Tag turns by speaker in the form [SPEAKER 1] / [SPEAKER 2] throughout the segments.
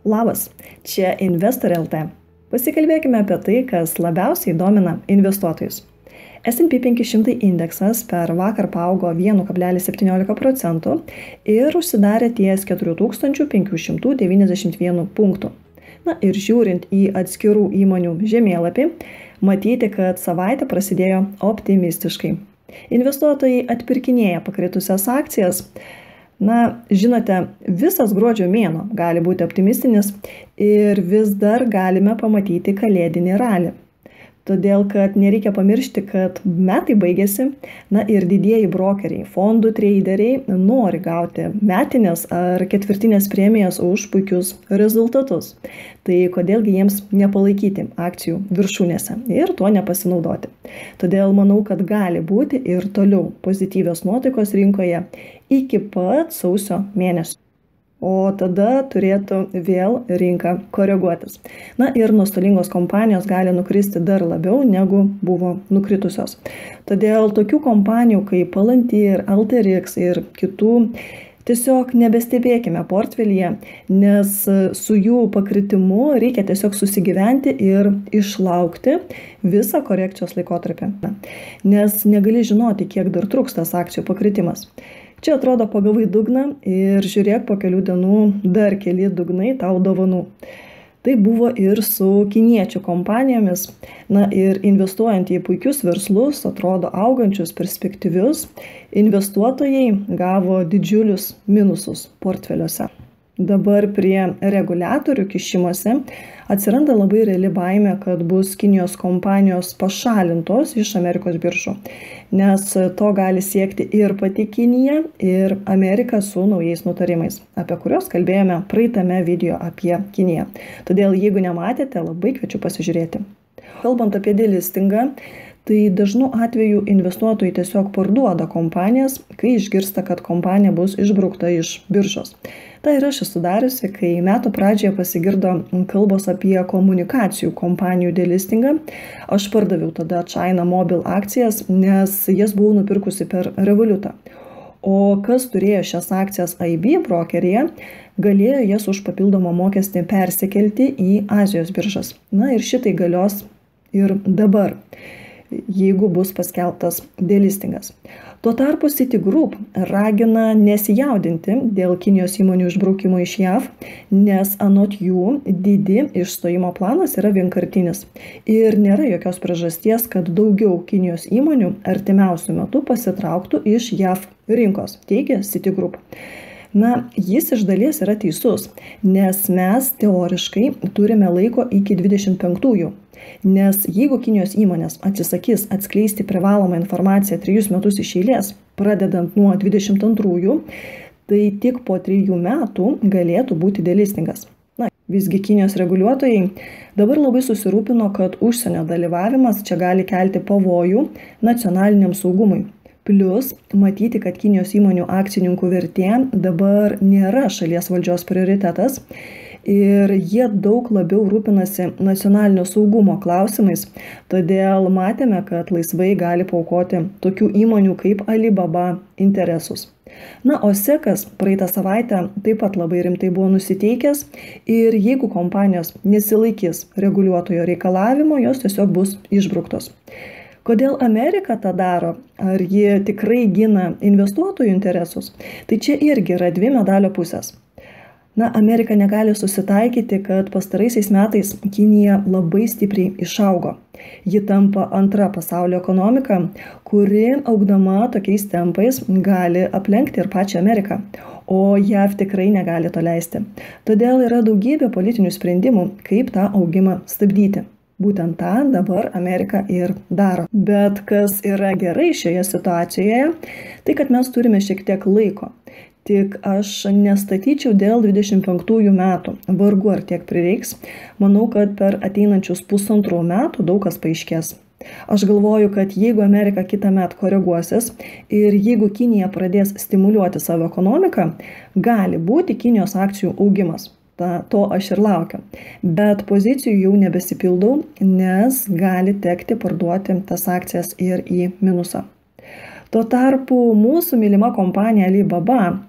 [SPEAKER 1] Labas, čia Investor LT. Pasikalbėkime apie tai, kas labiausiai domina investuotojus. S&P 500 indeksas per vakar paaugo 1,17% ir užsidarė ties 4591 punktų. Na ir žiūrint į atskirų įmonių žemėlapį, matyti, kad savaitė prasidėjo optimistiškai. Investuotojai atpirkinėja pakritusias akcijas. Na, žinote, visas gruodžio mėnuo gali būti optimistinis ir vis dar galime pamatyti kalėdinį ralį. Todėl, kad nereikia pamiršti, kad metai baigėsi, na ir didieji brokeriai, fondų traderiai nori gauti metinės ar ketvirtinės premijas už puikius rezultatus. Tai kodėlgi jiems nepalaikyti akcijų viršūnėse ir tuo nepasinaudoti. Todėl manau, kad gali būti ir toliau pozityvios nuotaikos rinkoje iki pat sausio mėnesio. O tada turėtų vėl rinka koreguotis. Na ir nuostolingos kompanijos gali nukristi dar labiau, negu buvo nukritusios. Todėl tokių kompanijų kaip Palantir, Alteryx ir kitų tiesiog nebestebėkime portfelyje, nes su jų pakritimu reikia tiesiog susigyventi ir išlaukti visą korekcijos laikotarpį. Nes negali žinoti, kiek dar truks tas akcijų pakritimas. Čia atrodo pagavai dugną ir žiūrėk, po kelių dienų dar keli dugnai tau dovanų. Tai buvo ir su kiniečių kompanijomis. Na ir investuojant į puikius verslus, atrodo augančius, perspektyvius, investuotojai gavo didžiulius minusus portfeliuose. Dabar prie reguliatorių kišimosi atsiranda labai reali baimė, kad bus Kinijos kompanijos pašalintos iš Amerikos biržų, nes to gali siekti ir pati Kinija, ir Amerika su naujais nutarimais, apie kuriuos kalbėjome praeitame video apie Kiniją. Todėl, jeigu nematėte, labai kviečiu pasižiūrėti. Kalbant apie delistingą, tai dažnu atveju investuotojai tiesiog parduoda kompanijas, kai išgirsta, kad kompanija bus išbraukta iš biržos. Tai ir aš esu dariusi, kai metų pradžioje pasigirdo kalbos apie komunikacijų kompanijų delistingą. Aš pardaviau tada China Mobile akcijas, nes jas buvau nupirkusi per Revolutą. O kas turėjo šias akcijas IB brokeryje, galėjo jas už papildomą mokestį persikelti į Azijos biržas. Na ir šitai galios ir dabar, jeigu bus paskelbtas delistingas. Tuo tarpu Citigroup ragina nesijaudinti dėl Kinijos įmonių išbraukimo iš JAV, nes anot jų didi išstojimo planas yra vienkartinis. Ir nėra jokios priežasties, kad daugiau Kinijos įmonių artimiausių metų pasitrauktų iš JAV rinkos, teigia Citigroup. Na, jis iš dalies yra teisus, nes mes teoriškai turime laiko iki 25-ųjų. Nes jeigu Kinijos įmonės atsisakys atskleisti privalomą informaciją 3 metus iš eilės, pradedant nuo 22-ųjų, tai tik po 3 metų galėtų būti delistingas. Na, visgi Kinijos reguliuotojai dabar labai susirūpino, kad užsienio dalyvavimas čia gali kelti pavojų nacionaliniam saugumui. Plius, matyti, kad Kinijos įmonių akcininkų vertė dabar nėra šalies valdžios prioritetas ir jie daug labiau rūpinasi nacionalinio saugumo klausimais. Todėl matėme, kad laisvai gali paaukoti tokių įmonių kaip Alibaba interesus. Na, o SECas praeitą savaitę taip pat labai rimtai buvo nusiteikęs ir jeigu kompanijos nesilaikys reguliuotojo reikalavimo, jos tiesiog bus išbrauktos. Kodėl Amerika tą daro? Ar ji tikrai gina investuotojų interesus? Tai čia irgi yra dvi medalio pusės. Na, Amerika negali susitaikyti, kad pastaraisiais metais Kinija labai stipriai išaugo. Ji tampa antra pasaulio ekonomika, kuri augdama tokiais tempais gali aplenkti ir pačią Ameriką. O JAV tikrai negali to leisti. Todėl yra daugybė politinių sprendimų, kaip tą augimą stabdyti. Būtent tą dabar Amerika ir daro. Bet kas yra gerai šioje situacijoje, tai kad mes turime šiek tiek laiko. Tik aš nestatyčiau dėl 25 metų. Vargu ar tiek prireiks. Manau, kad per ateinančius 1,5 metų daug kas paaiškės. Aš galvoju, kad jeigu Amerika kitą metą koreguosis ir jeigu Kinija pradės stimuliuoti savo ekonomiką, gali būti Kinijos akcijų augimas. To aš ir laukiu. Bet pozicijų jau nebesipildau, nes gali tekti parduoti tas akcijas ir į minusą. Tuo tarpu mūsų mylima kompanija Alibaba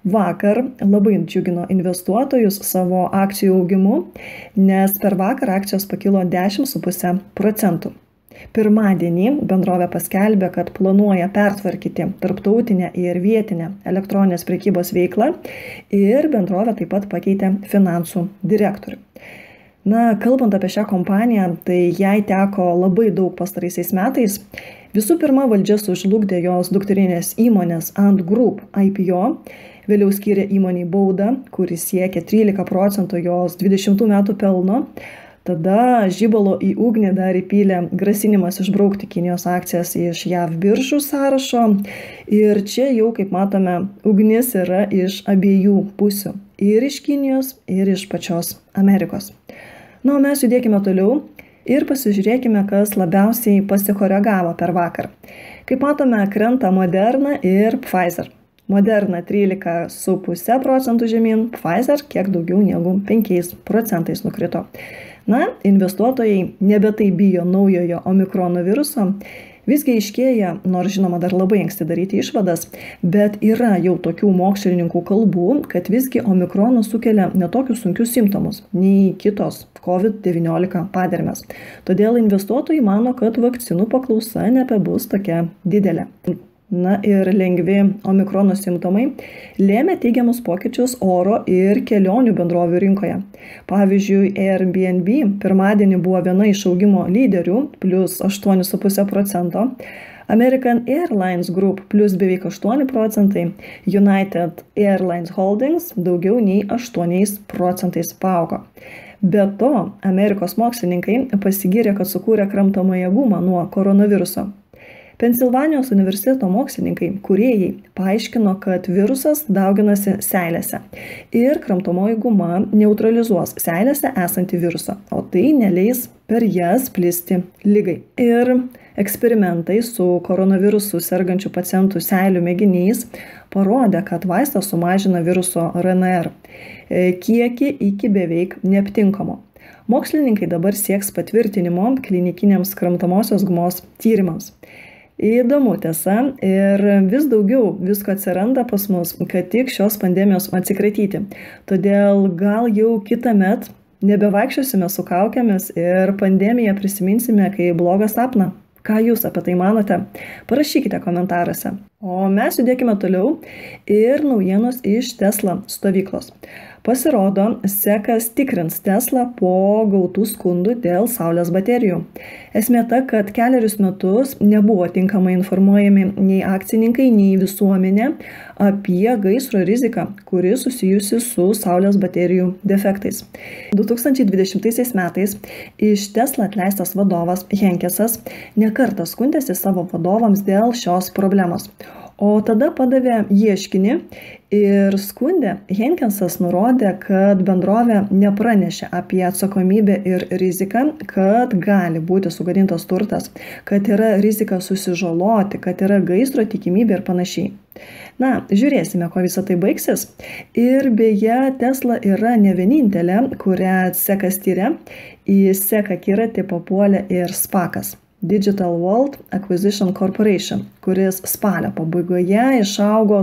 [SPEAKER 1] Vakar labai džiugino investuotojus savo akcijų augimu, nes per vakar akcijos pakilo 10,5%. Pirmadienį bendrovė paskelbė, kad planuoja pertvarkyti tarptautinę ir vietinę elektroninės prekybos veiklą ir bendrovė taip pat pakeitė finansų direktorių. Kalbant apie šią kompaniją, tai jai teko labai daug pastaraisiais metais. Visų pirma, valdžia sužlugdė jos dukterinės įmonės Ant Group IPO, vėliau skyrė įmoniai baudą, kuris siekia 13% jos 20 metų pelno. Tada žibalo į ugnį dar įpylė grasinimas išbraukti Kinijos akcijas iš JAV biržų sąrašo. Ir čia jau, kaip matome, ugnis yra iš abiejų pusių. Ir iš Kinijos, ir iš pačios Amerikos. O mes judėkime toliau ir pasižiūrėkime, kas labiausiai pasikoregavo per vakar. Kaip matome, krenta Moderna ir Pfizer. Moderna 13,5% žemyn, Pfizer kiek daugiau negu 5% nukrito. Investuotojai nebe tai bijo naujojo omikrono viruso. Visgi aiškėja, nors žinoma dar labai anksti daryti išvadas, bet yra jau tokių mokslininkų kalbų, kad visgi omikronas sukelia netokius sunkius simptomus nei kitos COVID-19 padermės. Todėl investuotojai mano, kad vakcinų paklausa nebebus tokia didelė. Ir lengvi omikrono simptomai lėmė teigiamus pokyčius oro ir kelionių bendrovių rinkoje. Pavyzdžiui, Airbnb pirmadienį buvo viena iš augimo lyderių, plus 8,5%, American Airlines Group plus beveik 8%, United Airlines Holdings daugiau nei 8% paaugo. Be to, Amerikos mokslininkai pasigyrė, kad sukūrė kramtomąją gumą nuo koronaviruso. Pensilvanijos universiteto mokslininkai, kūrėjai, paaiškino, kad virusas dauginasi seilėse ir kramtomoji guma neutralizuos seilėse esantį virusą, o tai neleis per jas plisti ligai. Ir eksperimentai su koronavirusu sergančių pacientų seilių mėginiais parodė, kad vaistas sumažina viruso RNR kiekį iki beveik neaptinkamo. Mokslininkai dabar sieks patvirtinimo klinikiniams kramtomosios gumos tyrimams. Įdomu tiesa ir vis daugiau visko atsiranda pas mus, kad tik šios pandemijos atsikratyti. Todėl gal jau kitąmet nebevaikščiosime su kaukėmis ir pandemiją prisiminsime kaip blogą sapną. Ką jūs apie tai manote? Parašykite komentaruose. O mes judėkime toliau ir naujienos iš Tesla stovyklos. Pasirodo, sekas tikrins Tesla po gautų skundų dėl saulės baterijų. Esmė ta, kad kelerius metus nebuvo tinkamai informuojami nei akcininkai, nei visuomenė apie gaisro riziką, kuri susijusi su saulės baterijų defektais. 2020 metais iš Tesla atleistas vadovas Henkesas nekartą skundėsi savo vadovams dėl šios problemos. O tada padavė ieškinį ir skundė Henkesas nurodė, kad bendrovė nepranešė apie atsakomybę ir riziką, kad gali būti sugadintas turtas, kad yra rizika susižaloti, kad yra gaisro tikimybė ir panašiai. Žiūrėsime, ko visą tai baigsis. Ir beje, Tesla yra ne vienintelė, kurią sekas tyria. Į seką akiratį papuolė ir SPACas. Digital World Acquisition Corporation, kuris spalio pabaigoje išaugo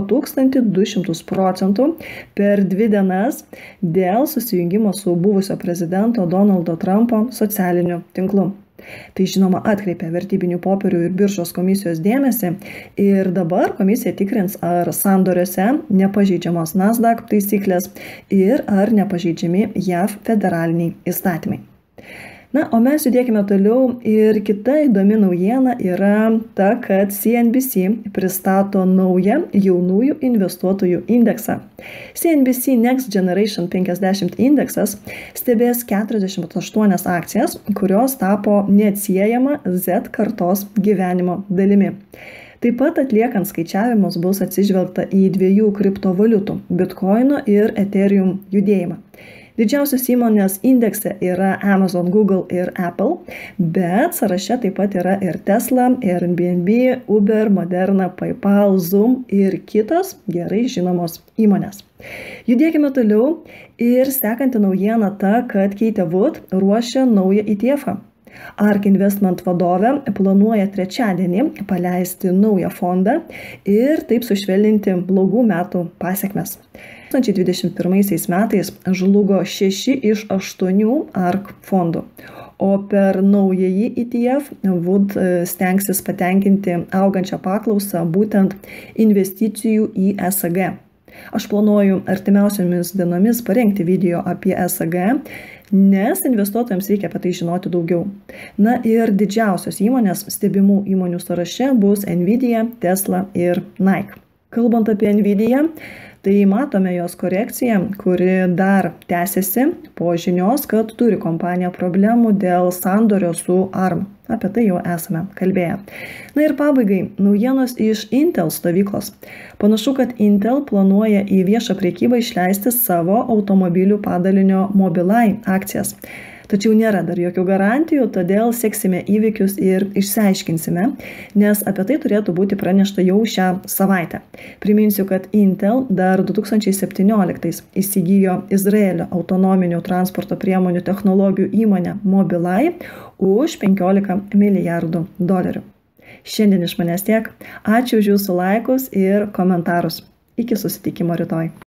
[SPEAKER 1] 1200% per 2 dienas dėl susijungimo su buvusio prezidento Donaldo Trumpo socialiniu tinklu. Tai žinoma atkreipė vertybinių popierių ir biržos komisijos dėmesį ir dabar komisija tikrins, ar sandoriuose nepažeidžiamos Nasdaq taisyklės ir ar nepažeidžiami JAV federaliniai įstatymai. O mes judėkime toliau ir kita įdomi naujiena yra ta, kad CNBC pristato naują jaunųjų investuotojų indeksą. CNBC Next Generation 50 indeksas stebės 48 akcijas, kurios tapo neatsiejama Z kartos gyvenimo dalimi. Taip pat atliekant skaičiavimus bus atsižvelgta į 2 kriptovaliutų – Bitcoino ir Ethereum judėjimą. Didžiausios įmonės indekse yra Amazon, Google ir Apple, bet sąraše taip pat yra ir Tesla, Airbnb, Uber, Moderna, PayPal, Zoom ir kitos gerai žinomos įmonės. Judėkime toliau ir sekanti naujiena ta, kad Cathie Wood ruošia naują ETF-ą. ARK Investment vadovė planuoja trečiadienį paleisti naują fondą ir taip sušvelninti blogų metų pasekmes. 2021 metais žlugo 6 iš 8 ARK fondų, o per naująjį ETF Wood stengsis patenkinti augančią paklausą būtent investicijų į ESG. Aš planuoju artimiausiomis dienomis parengti video apie ESG, nes investuotojams reikia apie tai žinoti daugiau. Na ir didžiausios įmonės stebimų įmonių sąraše bus Nvidia, Tesla ir Nike. Kalbant apie Nvidia, tai matome jos korekciją, kuri dar tęsiasi po žinios, kad turi kompanija problemų dėl sandorio su ARM. Apie tai jau esame kalbėję. Na ir pabaigai, naujienos iš Intel stovyklos. Panašu, kad Intel planuoja į viešą prekybą išleisti savo automobilių padalinio Mobileye akcijas. Tačiau nėra dar jokių garantijų, todėl seksime įvykius ir išsiaiškinsime, nes apie tai turėtų būti pranešta jau šią savaitę. Priminsiu, kad Intel dar 2017 įsigijo Izraelio autonominių transporto priemonių technologijų įmonę Mobileye už $15 milijardų. Šiandien iš manęs tiek. Ačiū už jūsų laikus ir komentarus. Iki susitikimo rytoj.